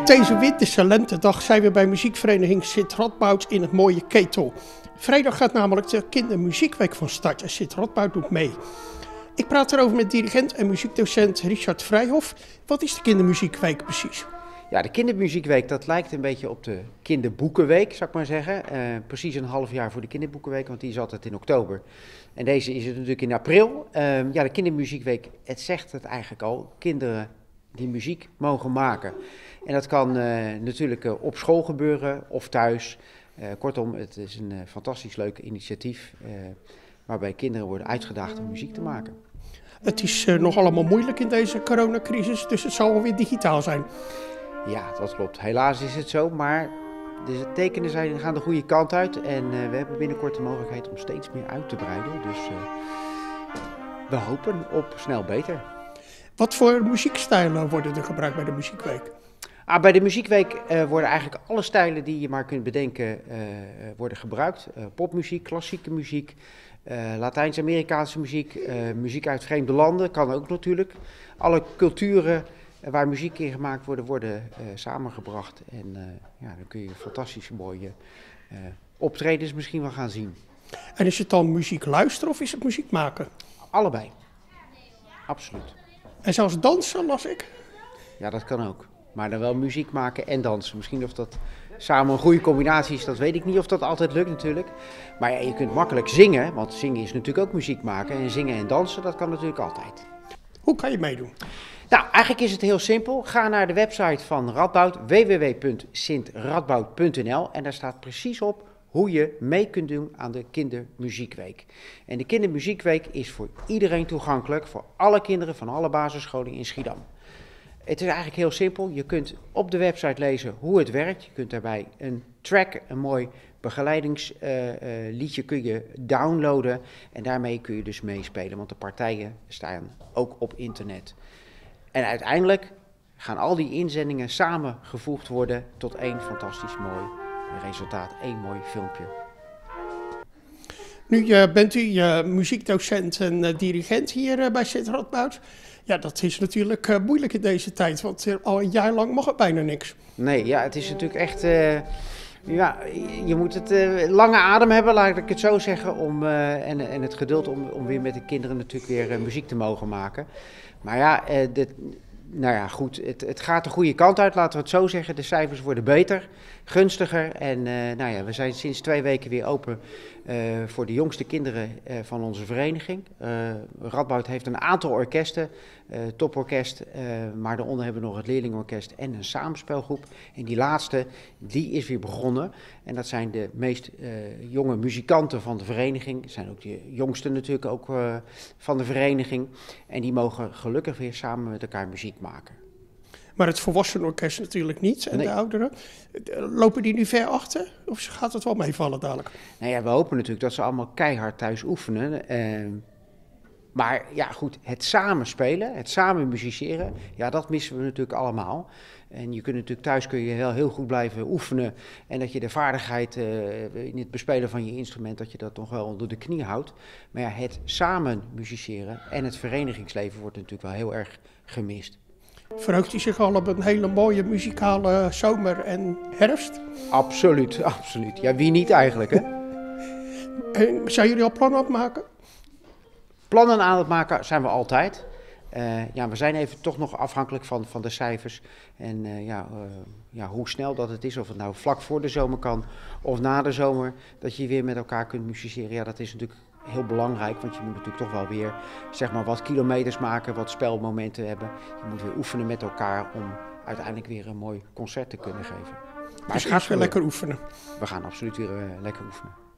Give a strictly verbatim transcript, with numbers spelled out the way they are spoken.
deze winterse lentedag zijn we bij muziekvereniging Sint Radboud in het mooie Ketel. Vrijdag gaat namelijk de kindermuziekweek van start en Sint Radboud doet mee. Ik praat erover met dirigent en muziekdocent Richard Vrijhof. Wat is de kindermuziekweek precies? Ja, de kindermuziekweek, dat lijkt een beetje op de kinderboekenweek, zou ik maar zeggen. Uh, precies een half jaar voor de kinderboekenweek, want die is altijd in oktober. En deze is het natuurlijk in april. Uh, ja, de kindermuziekweek, het zegt het eigenlijk al, kinderen die muziek mogen maken. En dat kan uh, natuurlijk uh, op school gebeuren of thuis. Uh, kortom, het is een uh, fantastisch leuk initiatief uh, waarbij kinderen worden uitgedaagd om muziek te maken. Het is uh, nog allemaal moeilijk in deze coronacrisis, dus het zal wel weer digitaal zijn. Ja, dat klopt. Helaas is het zo, maar de tekenen zijn, gaan de goede kant uit. En uh, we hebben binnenkort de mogelijkheid om steeds meer uit te breiden. Dus uh, we hopen op snel beter. Wat voor muziekstijlen worden er gebruikt bij de muziekweek? Ah, bij de muziekweek uh, worden eigenlijk alle stijlen die je maar kunt bedenken uh, worden gebruikt. Uh, popmuziek, klassieke muziek, uh, Latijns-Amerikaanse muziek, uh, muziek uit vreemde landen, kan ook natuurlijk. Alle culturen uh, waar muziek in gemaakt wordt, worden uh, samengebracht. En uh, ja, dan kun je fantastische mooie uh, optredens misschien wel gaan zien. En is het dan muziek luisteren of is het muziek maken? Allebei, absoluut. En zelfs dansen, las ik? Ja, dat kan ook. Maar dan wel muziek maken en dansen. Misschien of dat samen een goede combinatie is, dat weet ik niet of dat altijd lukt natuurlijk. Maar ja, je kunt makkelijk zingen, want zingen is natuurlijk ook muziek maken. En zingen en dansen, dat kan natuurlijk altijd. Hoe kan je meedoen? Nou, eigenlijk is het heel simpel. Ga naar de website van Radboud, w w w punt sint radboud punt n l. En daar staat precies op hoe je mee kunt doen aan de kindermuziekweek. En de kindermuziekweek is voor iedereen toegankelijk, voor alle kinderen van alle basisscholen in Schiedam. Het is eigenlijk heel simpel. Je kunt op de website lezen hoe het werkt. Je kunt daarbij een track, een mooi begeleidingsliedje uh, uh, kun je downloaden. En daarmee kun je dus meespelen, want de partijen staan ook op internet. En uiteindelijk gaan al die inzendingen samengevoegd worden tot één fantastisch mooi resultaat, één mooi filmpje. Nu uh, bent u uh, muziekdocent en uh, dirigent hier uh, bij Sint Radboud. Ja, dat is natuurlijk uh, moeilijk in deze tijd, want uh, al een jaar lang mag het bijna niks. Nee, ja, het is natuurlijk echt... Uh, ja, je moet het uh, lange adem hebben, laat ik het zo zeggen, om, uh, en, en het geduld om, om weer met de kinderen natuurlijk weer uh, muziek te mogen maken. Maar ja, uh, de, nou ja, goed, het, het gaat de goede kant uit, laten we het zo zeggen. De cijfers worden beter, gunstiger en uh, nou ja, we zijn sinds twee weken weer open uh, voor de jongste kinderen uh, van onze vereniging. Uh, Radboud heeft een aantal orkesten, uh, toporkest, uh, maar daaronder hebben we nog het leerlingorkest en een samenspelgroep. En die laatste, die is weer begonnen en dat zijn de meest uh, jonge muzikanten van de vereniging. Dat zijn ook de jongsten natuurlijk ook uh, van de vereniging en die mogen gelukkig weer samen met elkaar muziek maken. Maar het volwassenenorkest natuurlijk niet en nee. De ouderen. Lopen die nu ver achter of gaat het wel meevallen dadelijk? Nou ja, we hopen natuurlijk dat ze allemaal keihard thuis oefenen. Uh, maar ja goed, het samen spelen, het samen musiceren, ja dat missen we natuurlijk allemaal. En je kunt natuurlijk thuis kun je heel, heel goed blijven oefenen. En dat je de vaardigheid uh, in het bespelen van je instrument, dat je dat nog wel onder de knie houdt. Maar ja, het samen musiceren en het verenigingsleven wordt natuurlijk wel heel erg gemist. Verheugt u zich al op een hele mooie muzikale zomer en herfst? Absoluut, absoluut. Ja, wie niet eigenlijk, hè? En zijn jullie al plannen aan het maken? Plannen aan het maken zijn we altijd. Uh, ja, we zijn even toch nog afhankelijk van, van de cijfers. En uh, ja, uh, ja, hoe snel dat het is, of het nou vlak voor de zomer kan of na de zomer, dat je weer met elkaar kunt musiceren. Ja, dat is natuurlijk heel belangrijk, want je moet natuurlijk toch wel weer zeg maar, wat kilometers maken, wat spelmomenten hebben. Je moet weer oefenen met elkaar om uiteindelijk weer een mooi concert te kunnen geven. Maar dus gaat weer lekker oefenen? We gaan absoluut weer uh, lekker oefenen.